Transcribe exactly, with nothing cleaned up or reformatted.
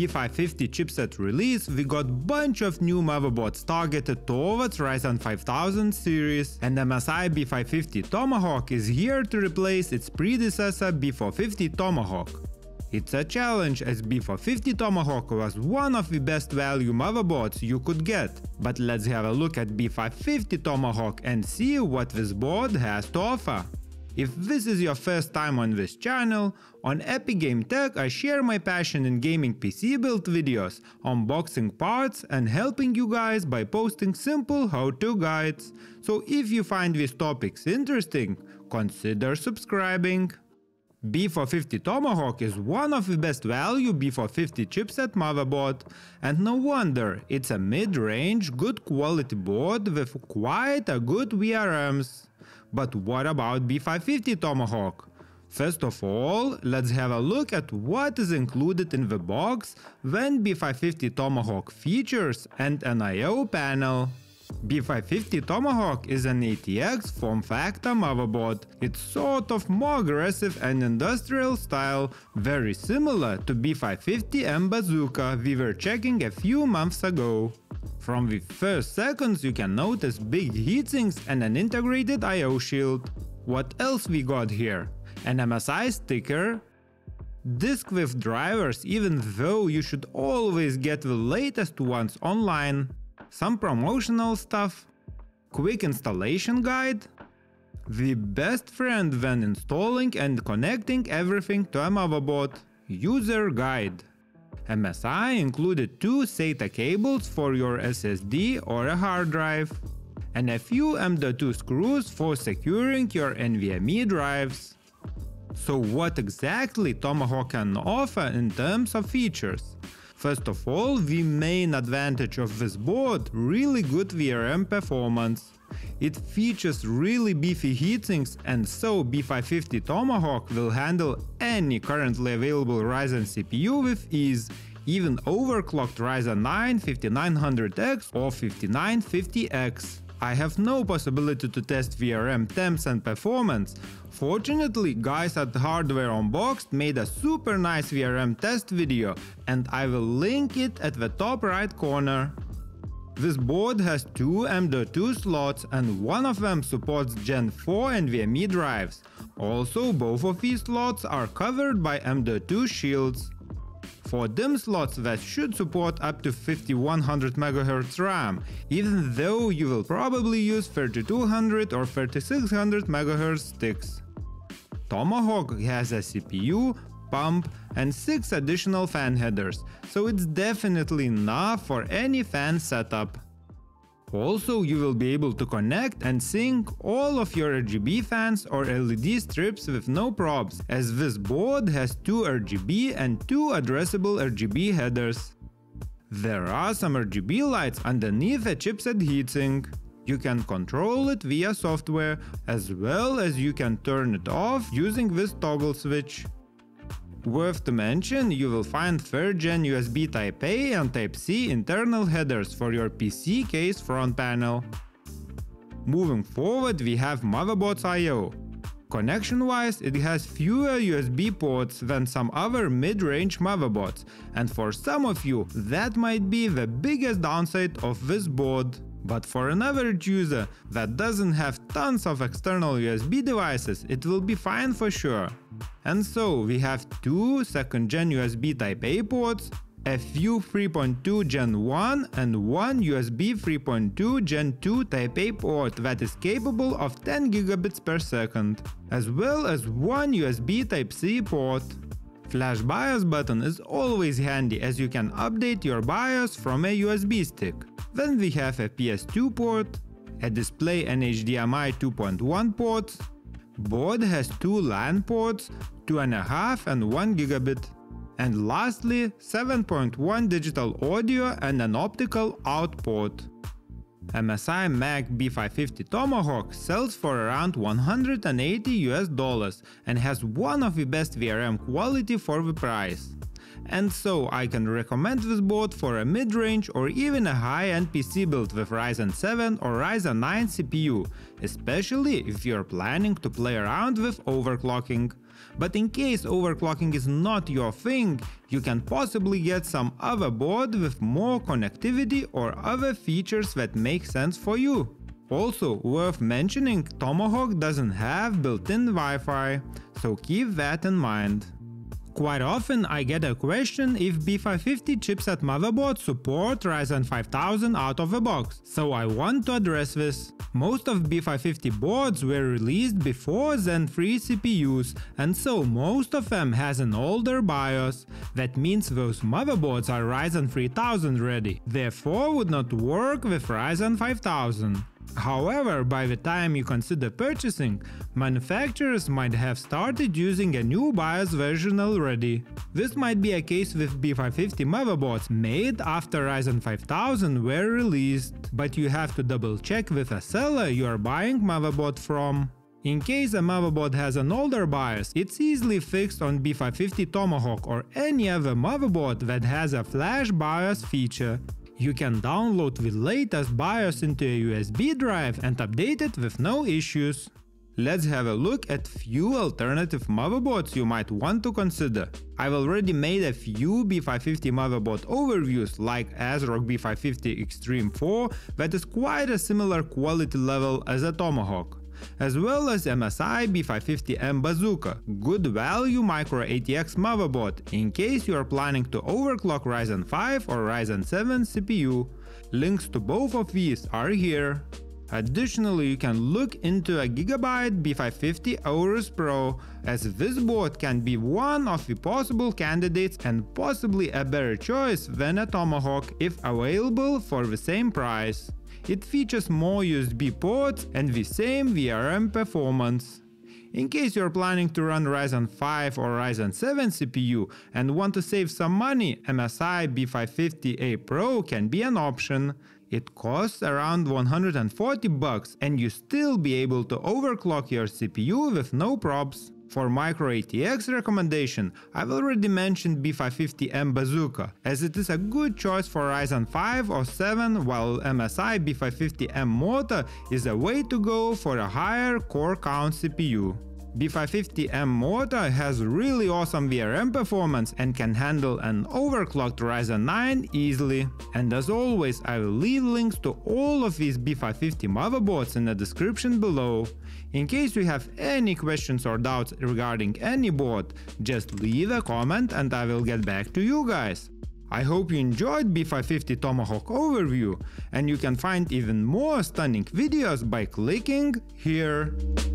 B five fifty chipset release, we got bunch of new motherboards targeted towards Ryzen five thousand series, and M S I B five fifty Tomahawk is here to replace its predecessor B four fifty Tomahawk. It's a challenge, as B four fifty Tomahawk was one of the best value motherboards you could get, but let's have a look at B five fifty Tomahawk and see what this board has to offer. If this is your first time on this channel, on Epic Game Tech I share my passion in gaming P C build videos, unboxing parts and helping you guys by posting simple how-to guides. So if you find these topics interesting, consider subscribing. B four fifty Tomahawk is one of the best value B four fifty chipset motherboard, and no wonder, it's a mid-range, good quality board with quite a good V R Ms. But what about B five fifty Tomahawk? First of all, let's have a look at what is included in the box when B five fifty Tomahawk features and an I O panel. B five fifty Tomahawk is an A T X form factor motherboard. It's sort of more aggressive and industrial style, very similar to B five fifty M Bazooka we were checking a few months ago. From the first seconds you can notice big heatsinks and an integrated I O shield. What else we got here? An M S I sticker, disk with drivers, even though you should always get the latest ones online, some promotional stuff, quick installation guide, the best friend when installing and connecting everything to a motherboard, user guide. M S I included two SATA cables for your S S D or a hard drive, and a few M dot two screws for securing your NVMe drives. So what exactly Tomahawk can offer in terms of features? First of all, the main advantage of this board, really good V R M performance. It features really beefy heatsinks, and so B five fifty Tomahawk will handle any currently available Ryzen C P U with ease, even overclocked Ryzen nine fifty-nine hundred X or fifty-nine fifty X. I have no possibility to test V R M temps and performance. Fortunately, guys at Hardware Unboxed made a super nice V R M test video, and I will link it at the top right corner. This board has two M dot two slots, and one of them supports Gen four NVMe drives. Also, both of these slots are covered by M dot two shields. For DIMM slots that should support up to fifty-one hundred megahertz RAM, even though you will probably use thirty-two hundred or thirty-six hundred megahertz sticks. Tomahawk has a C P U, pump and six additional fan headers, so it's definitely enough for any fan setup. Also, you will be able to connect and sync all of your R G B fans or L E D strips with no probs, as this board has two R G B and two addressable R G B headers. There are some R G B lights underneath a chipset heatsink. You can control it via software, as well as you can turn it off using this toggle switch. Worth to mention, you will find third gen U S B Type A and Type C internal headers for your P C case front panel. Moving forward, we have Motherboards I O. Connection-wise, it has fewer U S B ports than some other mid-range motherboards, and for some of you that might be the biggest downside of this board. But for an average user that doesn't have tons of external U S B devices, it will be fine for sure. And so we have two second gen U S B Type A ports, a few three point two gen one and one U S B three point two gen two Type A port that is capable of ten gigabits per second, as well as one U S B Type C port. Flash BIOS button is always handy, as you can update your BIOS from a U S B stick. Then we have a P S two port, a display and H D M I two point one ports. Board has two LAN ports, two point five and one gigabit. And lastly, seven point one digital audio and an optical out port. M S I MAG B five fifty Tomahawk sells for around one hundred eighty US dollars and has one of the best V R M quality for the price. And so I can recommend this board for a mid-range or even a high-end P C build with Ryzen seven or Ryzen nine C P U, especially if you're planning to play around with overclocking. But in case overclocking is not your thing, you can possibly get some other board with more connectivity or other features that make sense for you. Also worth mentioning, Tomahawk doesn't have built-in Wi-Fi, so keep that in mind. Quite often I get a question if B five fifty chipset motherboards support Ryzen five thousand out of the box, so I want to address this. Most of B five fifty boards were released before Zen three C P Us, and so most of them has an older BIOS. That means those motherboards are Ryzen three thousand ready, therefore would not work with Ryzen five thousand. However, by the time you consider purchasing, manufacturers might have started using a new BIOS version already. This might be a case with B five fifty motherboards made after Ryzen five thousand were released, but you have to double check with a seller you are buying motherboard from. In case a motherboard has an older BIOS, it's easily fixed on B five fifty Tomahawk or any other motherboard that has a flash BIOS feature. You can download the latest BIOS into a U S B drive and update it with no issues. Let's have a look at few alternative motherboards you might want to consider. I've already made a few B five fifty motherboard overviews like ASRock B five fifty Extreme four that is quite a similar quality level as a Tomahawk, as well as M S I B five fifty M Bazooka, good value micro A T X motherboard in case you are planning to overclock Ryzen five or Ryzen seven C P U. Links to both of these are here. Additionally, you can look into a Gigabyte B five fifty Aorus Pro, as this board can be one of the possible candidates and possibly a better choice than a Tomahawk if available for the same price. It features more U S B ports and the same V R M performance. In case you're planning to run Ryzen five or Ryzen seven C P U and want to save some money, M S I B five fifty A Pro can be an option. It costs around one hundred forty bucks and you still be able to overclock your C P U with no props. For micro A T X recommendation, I've already mentioned B five fifty M Bazooka, as it is a good choice for Ryzen five or seven, while M S I B five fifty M Mortar is a way to go for a higher core count C P U. B five fifty M Mortar has really awesome V R M performance and can handle an overclocked Ryzen nine easily. And as always, I will leave links to all of these B five fifty motherboards in the description below. In case you have any questions or doubts regarding any board, just leave a comment and I will get back to you guys. I hope you enjoyed B five fifty Tomahawk overview, and you can find even more stunning videos by clicking here.